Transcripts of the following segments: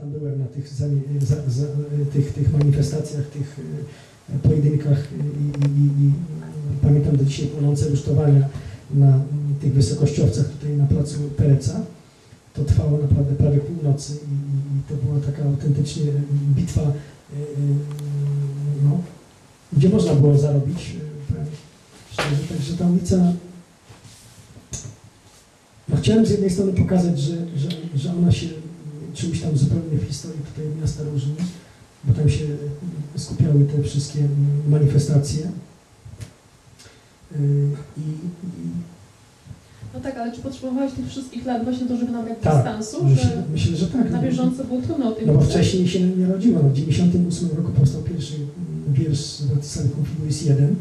tam byłem na tych manifestacjach, tych pojedynkach i pamiętam do dzisiaj płonące rusztowania na tych wysokościowcach tutaj na placu Pereca. To trwało naprawdę prawie północy i to była taka autentycznie bitwa, no, gdzie można było zarobić. Także ta ulica, no chciałem z jednej strony pokazać, że ona się czymś tam zupełnie w historii tutaj miasta różni, bo tam się skupiały te wszystkie manifestacje. No tak, ale czy potrzebowałeś tych wszystkich lat właśnie to, żeby nabrać tak, dystansu? Myślę, że tak. Na bieżąco było trudno o tym. No bo wcześniej się nie rodziło. No, w 1998 roku powstał pierwszy wiersz Władysław Konfiguris 1,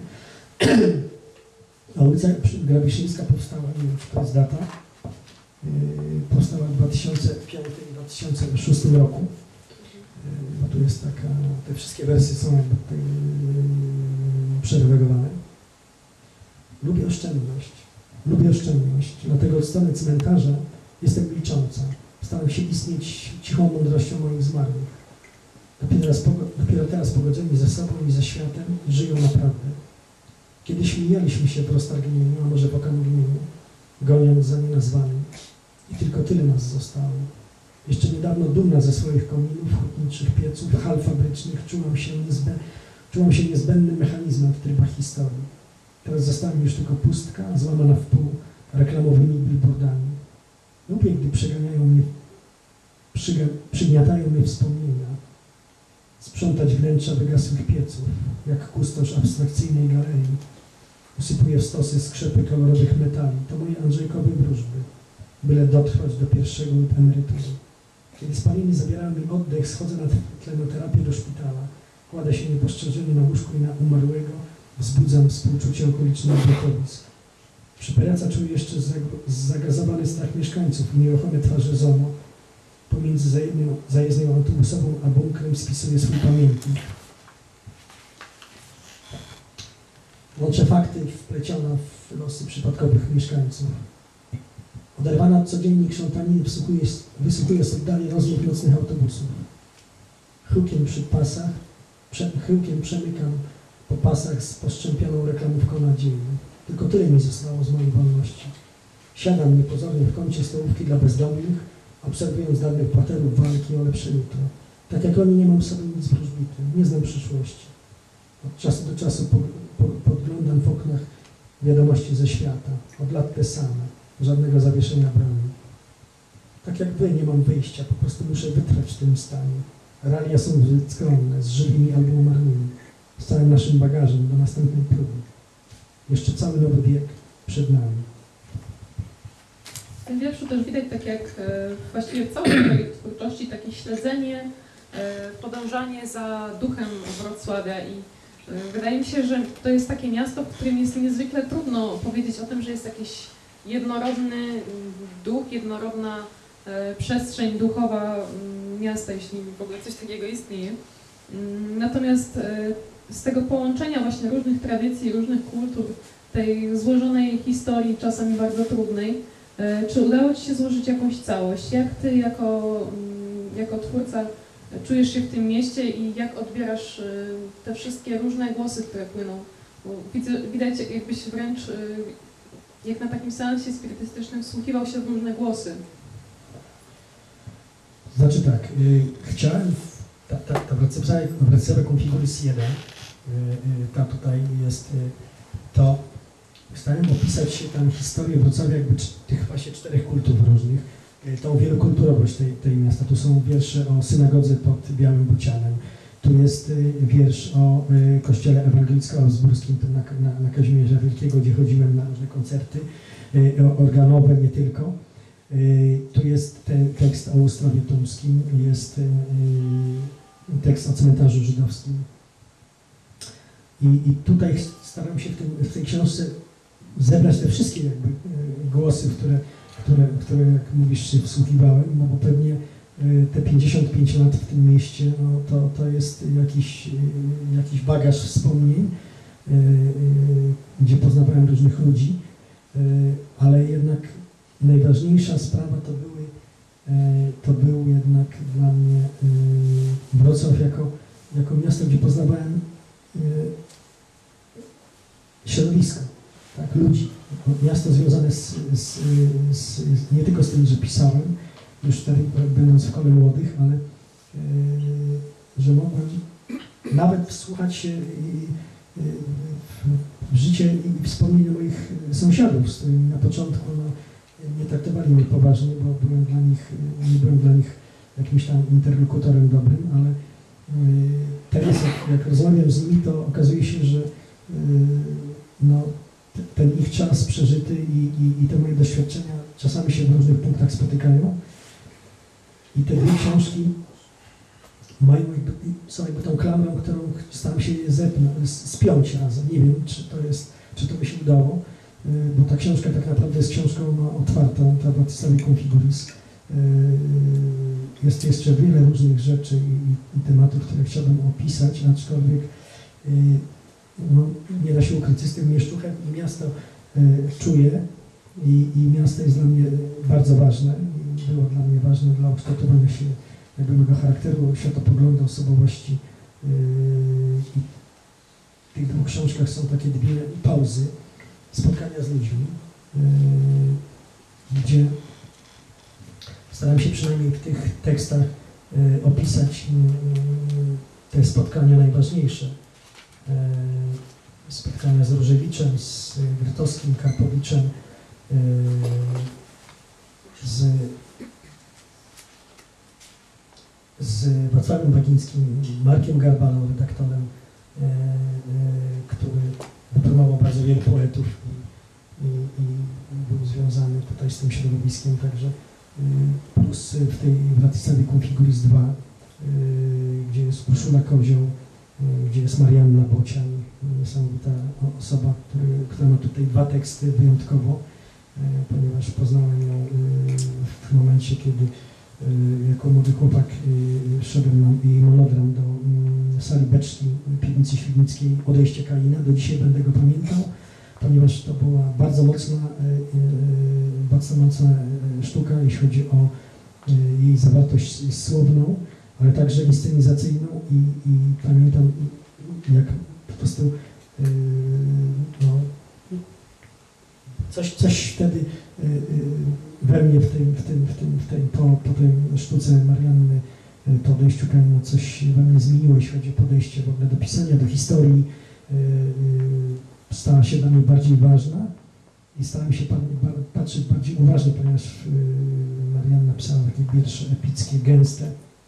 a ulica Grabiszyńska powstała, nie wiem, czy to jest data, powstała w 2005-2006 roku. Bo tu jest taka, te wszystkie wersje są jakby tutaj przeredagowane. Lubię oszczędność, dlatego od strony cmentarza jestem milcząca. Staram się istnieć cichą mądrością moich zmarłych. Dopiero teraz pogodzeni ze sobą i ze światem żyją naprawdę. Kiedyś mijaliśmy się w roztargnieniu, a może w okamgnieniu, goniąc za nienazwanym. I tylko tyle nas zostało. Jeszcze niedawno dumna ze swoich kominów, hutniczych pieców, hal fabrycznych, czułam się niezbędnym mechanizmem w trybach historii. Teraz została mi już tylko pustka, złamana w pół reklamowymi billboardami. Lubię, gdy przygniatają mnie wspomnienia. Sprzątać wnętrza wygasłych pieców, jak kustosz abstrakcyjnej galerii. Usypuję w stosy skrzepy kolorowych metali. To moje Andrzejkowe wróżby, byle dotrwać do pierwszego lub emerytury. Kiedy spaliny zabierają mi oddech, schodzę na tlenoterapię do szpitala. Kładę się niepostrzeżenie na łóżku i na umarłego wzbudzam współczucie okolicznych blokowisk. Przy Pereca czuję jeszcze zagazowany strach mieszkańców i nieruchome twarze ZOMO. Pomiędzy zajezdnią autobusową a bunkrem spisuję swój pamiętnik. Łączę fakty wpleciona w losy przypadkowych mieszkańców. Oderwana od codziennej krzątaniny wysłuchuję z oddali rozmów nocnych autobusów. Chyłkiem przemykam po pasach z postrzępioną reklamówką nadziei. Tylko tyle mi zostało z mojej wolności. Siadam niepozornie w kącie stołówki dla bezdomnych, obserwując dawnych bohaterów walki o lepsze jutro. Tak jak oni, nie mam w sobie nic wróżbitym, nie znam przyszłości. Od czasu do czasu podglądam w oknach wiadomości ze świata. Od lat te same, żadnego zawieszenia broni. Tak jak wy, nie mam wyjścia, po prostu muszę wytrwać w tym stanie. Realia są zbyt skromne, z żywymi albo umarłymi, z całym naszym bagażem do następnej próby. Jeszcze cały nowy wiek przed nami. W tym wierszu też widać, tak jak właściwie w całej twojej twórczości, takie śledzenie, podążanie za duchem Wrocławia i wydaje mi się, że to jest takie miasto, w którym jest niezwykle trudno powiedzieć o tym, że jest jakiś jednorodny duch, jednorodna przestrzeń duchowa miasta, jeśli w ogóle coś takiego istnieje. Natomiast z tego połączenia właśnie różnych tradycji, różnych kultur, tej złożonej historii, czasami bardzo trudnej, czy udało ci się złożyć jakąś całość? Jak ty jako twórca czujesz się w tym mieście i jak odbierasz te wszystkie różne głosy, które płyną? Bo widać, jakbyś wręcz jak na takim seansie spirytystycznym wsłuchiwał się w różne głosy. Znaczy tak, chciałem, ta Wrocławia Konfiguris 1, ta tutaj jest, to starałem opisać tam historię Wrocławia jakby tych właśnie 4 kultur różnych, tą wielokulturowość tej miasta. Tu są wiersze o synagodze pod Białym Bocianem, tu jest wiersz o kościele ewangelicko-augsburskim na Kazimierza Wielkiego, gdzie chodziłem na różne koncerty organowe, nie tylko. Tu jest ten tekst o Ustrowie Tumskim, jest tekst o cmentarzu żydowskim. I tutaj staram się w tej książce zebrać te wszystkie jakby głosy, które jak mówisz, się wsłuchiwałem, no bo pewnie te 55 lat w tym mieście, no to jest jakiś bagaż wspomnień, gdzie poznawałem różnych ludzi, ale jednak najważniejsza sprawa to były to był jednak dla mnie Wrocław jako miasto, gdzie poznawałem środowisko, tak, ludzi. Miasto związane nie tylko z tym, że pisałem, już wtedy będąc w kole młodych, ale że mogłem nawet wsłuchać się w życie i wspomnienia moich sąsiadów, z którymi na początku nie traktowali mnie poważnie, bo nie byłem dla nich jakimś tam interlokutorem dobrym, ale teraz jak rozmawiam z nimi, to okazuje się, że ten ich czas przeżyty i te moje doświadczenia czasami się w różnych punktach spotykają. I te dwie książki są jakby tą klamrą, którą staram się spiąć razem. Nie wiem, czy to by się udało, bo ta książka tak naprawdę jest książką otwartą, ta Batystawi Configuris. Jest jeszcze wiele różnych rzeczy i tematów, które chciałbym opisać, aczkolwiek nie da się ukryć, jestem mieszczuchem i miasto czuję i miasto jest dla mnie bardzo ważne. Było dla mnie ważne dla ukształtowania się jakby mego charakteru, światopoglądu, osobowości. I w tych dwóch książkach są takie dwie pauzy, spotkania z ludźmi, gdzie staram się przynajmniej w tych tekstach opisać te spotkania najważniejsze. Spotkania z Różewiczem, z Grotowskim, Karpowiczem, z Wacławem Bagińskim, Markiem Garbalą, redaktorem, który wypromował bardzo wielu poetów i był związany tutaj z tym środowiskiem, także plus w tej Batystawie Configuris 2, gdzie jest Urszula Kozioł, gdzie jest Marianna Bocian, niesamowita osoba, która ma tutaj dwa teksty wyjątkowo, ponieważ poznałem ją w momencie, kiedy jako młody chłopak szedłem na jej monodram do sali beczki piwnicy Świdnickiej, odejście Kalina. Do dzisiaj będę go pamiętał, ponieważ to była bardzo mocna sztuka, jeśli chodzi o jej zawartość słowną, ale także inscenizacyjną i pamiętam, jak po prostu coś wtedy we mnie po tej sztuce Marianny, po odejściu Kalina, coś we mnie zmieniło, jeśli chodzi o podejście w ogóle do pisania, do historii. Stała się dla mnie bardziej ważna i starałem się patrzeć bardziej uważnie, ponieważ Marianna pisała takie wiersze epickie, gęste,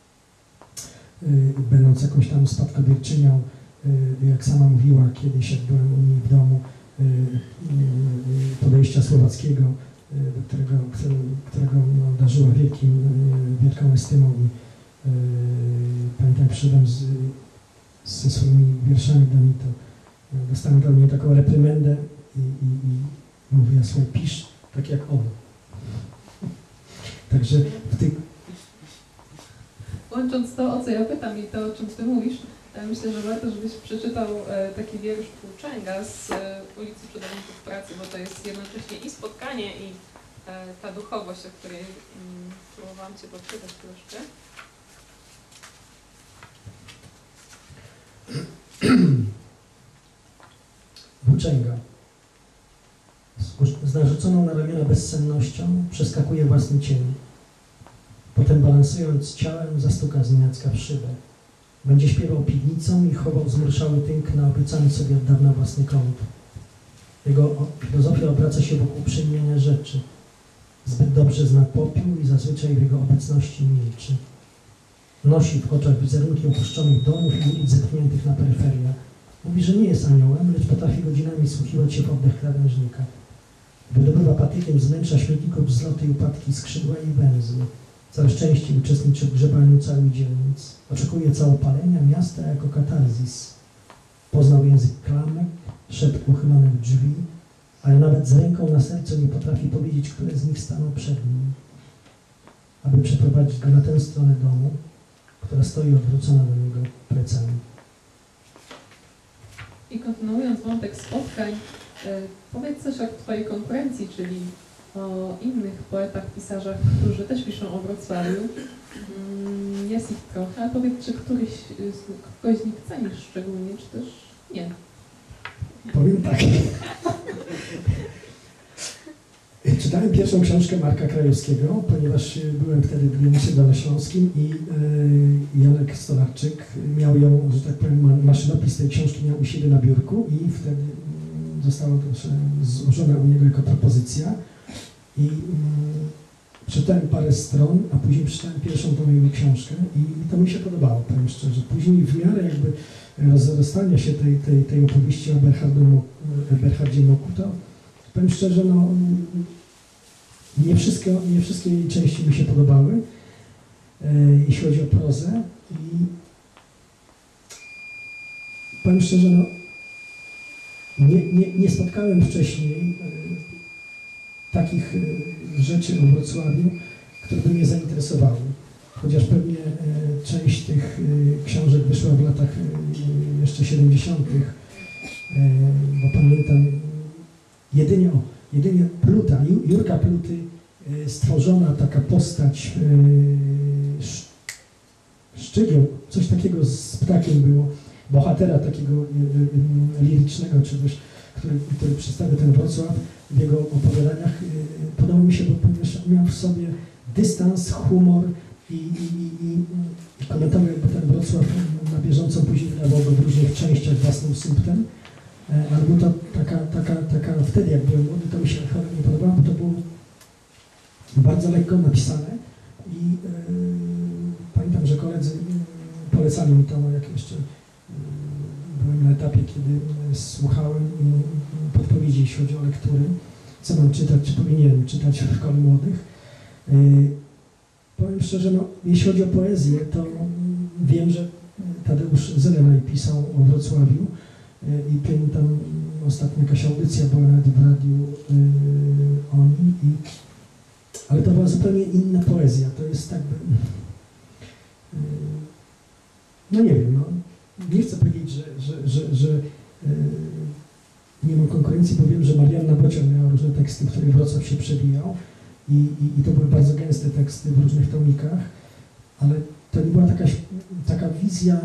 będąc jakąś tam spadkobierczynią, jak sama mówiła kiedyś, jak byłem u niej w domu, podejścia słowackiego, którego darzyła wielką estymą i pamiętam, jak przyszedłem ze swoimi wierszami do niej, to dostałem do mnie taką reprymendę i mówiła: słuchaj, pisz tak jak on. Także w tych... Łącząc to, o co ja pytam i to, o czym Ty mówisz, myślę, że warto, żebyś przeczytał taki wiersz Płuczęga z ulicy Przedawników Pracy, bo to jest jednocześnie i spotkanie, i ta duchowość, o której próbowałam Cię podpytać troszkę. Włóczęga. Z narzuconą na ramiona bezsennością przeskakuje własny cień. Potem balansując ciałem zastuka znienacka w szybę. Będzie śpiewał piwnicą i chował zmrszały tynk na obiecany sobie od dawna własny kąt. Jego filozofia obraca się wokół przemieniania rzeczy. Zbyt dobrze zna popiół i zazwyczaj w jego obecności milczy. Nosi w oczach wizerunki opuszczonych domów i ulic zepchniętych na peryferiach. Mówi, że nie jest aniołem, lecz potrafi godzinami wsłuchiwać się w oddech krawężnika. Wydobywa patykiem z wnętrza śmietników wzloty i upadki skrzydła i węzły. Całe szczęście uczestniczy w grzebaniu całych dzielnic. Oczekuje całopalenia miasta jako katarzis. Poznał język klamek, szept uchylonych drzwi, ale nawet z ręką na sercu nie potrafi powiedzieć, które z nich staną przed nim. Aby przeprowadzić go na tę stronę domu, która stoi odwrócona do niego plecami. I kontynuując wątek spotkań, powiedz coś o Twojej konkurencji, czyli o innych poetach, pisarzach, którzy też piszą o Wrocławiu. Jest ich trochę, a powiedz, czy kogoś z nich cenisz szczególnie, czy też nie? Powiem tak. Czytałem pierwszą książkę Marka Krajewskiego, ponieważ byłem wtedy w Gnieźnie Dolnośląskim i Janek Stolarczyk miał ją, że tak powiem, maszynopis tej książki miał u siebie na biurku i wtedy została to złożona u niego jako propozycja i przeczytałem parę stron, a później przeczytałem pierwszą tą jego książkę i to mi się podobało, powiem szczerze. Później w miarę jakby rozrastania się tej opowieści o Eberhardzie Moku, to powiem szczerze, no nie wszystkie jej części mi się podobały, jeśli chodzi o prozę i powiem szczerze, no nie spotkałem wcześniej takich rzeczy o Wrocławiu, które by mnie zainteresowały. Chociaż pewnie część tych książek wyszła w latach jeszcze 70., bo pamiętam jedynie Pluta, Jurka Pluty, stworzona taka postać Szczygieł, coś takiego z ptakiem było, bohatera takiego lirycznego, czy też, który przedstawia ten Wrocław w jego opowiadaniach. Podobał mi się, bo ponieważ miał w sobie dystans, humor i komentował jakby ten Wrocław na bieżąco, później wydawał go w różnych częściach własnym sumptem. Ale było to taka wtedy, jak byłem młody, to mi się nie podobało, bo to było bardzo lekko napisane i pamiętam, że koledzy polecali mi to, jak jeszcze byłem na etapie, kiedy słuchałem podpowiedzi, jeśli chodzi o lektury, co mam czytać, czy powinienem czytać w szkole młodych. Powiem szczerze, no, jeśli chodzi o poezję, to wiem, że Tadeusz Zelenaj pisał o Wrocławiu i pamiętam, ostatnio jakaś audycja była nawet w radiu o nim, ale to była zupełnie inna poezja. To jest tak, no nie wiem, no, nie chcę powiedzieć, że nie mam konkurencji, bo wiem, że Marianna Bocian miała różne teksty, w których Wrocław się przebijał i to były bardzo gęste teksty w różnych tomikach, ale to nie była taka wizja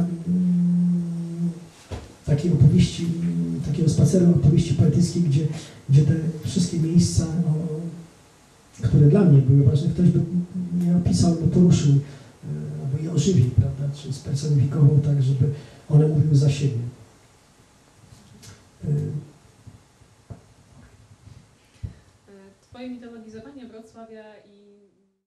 takiej opowieści, takiego spaceru opowieści poetyckiej, gdzie te wszystkie miejsca, które dla mnie były ważne, ktoś by je opisał, by poruszył, albo je ożywił, prawda, czy spersonifikował tak, żeby one mówiły za siebie. Twoje mitologizowanie Wrocławia i